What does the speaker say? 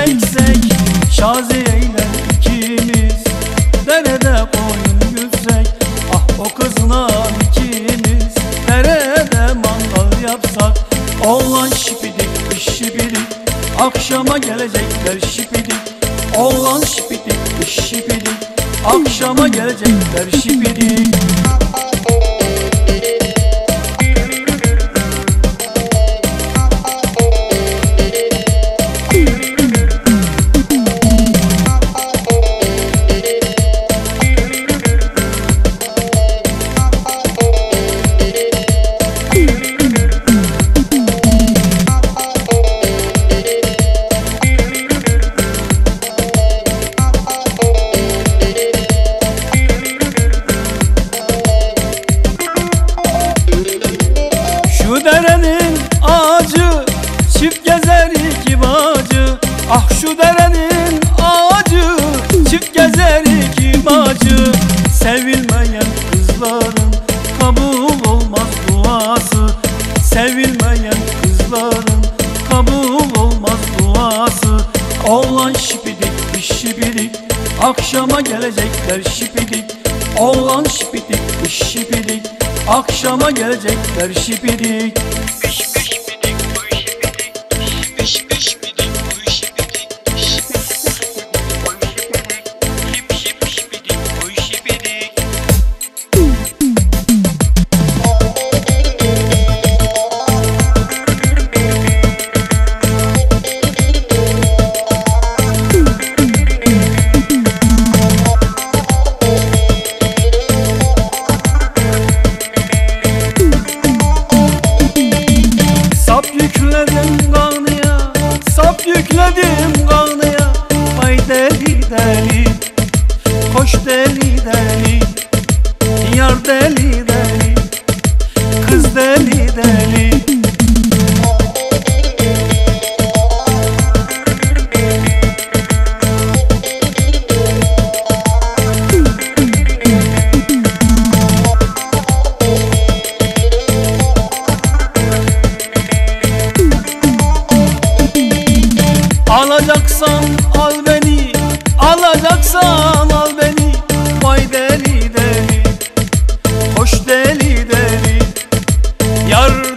eksek Şaziye ile ikimiz derede koyun gütsek. Ah o kızla ikimiz derede mangal yapsak. Oğlan şipidik kız şipidik, akşama gelecekler şipidik. Oğlan şipidik kız şipidik, akşama gelecekler şipidik. Şu derenin ağacı çift gezer iki bacı. Ah şu derenin ağacı çift gezer iki bacı. Sevilmeyen kızların kabul olmaz duası. Sevilmeyen kızların kabul olmaz duası. Oğlan şipidik kız şipidik, akşama gelecekler şipidik. Oğlan şipidik kız şipidik, akşama gelecekler şipidik. Yükledim kanıya, vay deli deli, koş deli deli, yar deli deli, kız deli deli. Alacaksan al beni, alacaksan al beni, vay deli deli, hoş deli deli, yar